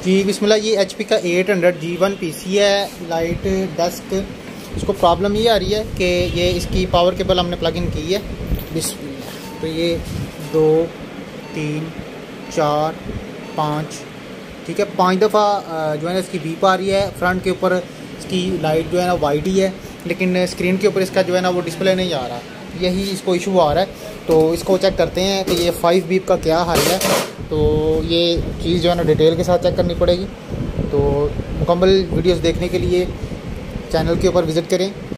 जी बिस्मिल्लाह। ये HP का 800 G1 PC है लाइट डेस्क। इसको प्रॉब्लम ये आ रही है कि ये इसकी पावर केबल हमने प्लग इन की है। बिस्मिल्लाह। तो ये 2 3 4 5 ठीक है, 5 दफ़ा जो है ना इसकी बीप आ रही है। फ्रंट के ऊपर इसकी लाइट जो है ना वाइट ही है, लेकिन स्क्रीन के ऊपर इसका जो है ना वो डिस्प्ले नहीं आ रहा। यही इसको इशू आ रहा है। तो इसको चेक करते हैं कि ये 5 बीप का क्या हाल है। तो ये चीज़ जो है ना डिटेल के साथ चेक करनी पड़ेगी। तो मुकम्मल वीडियोस देखने के लिए चैनल के ऊपर विज़िट करें।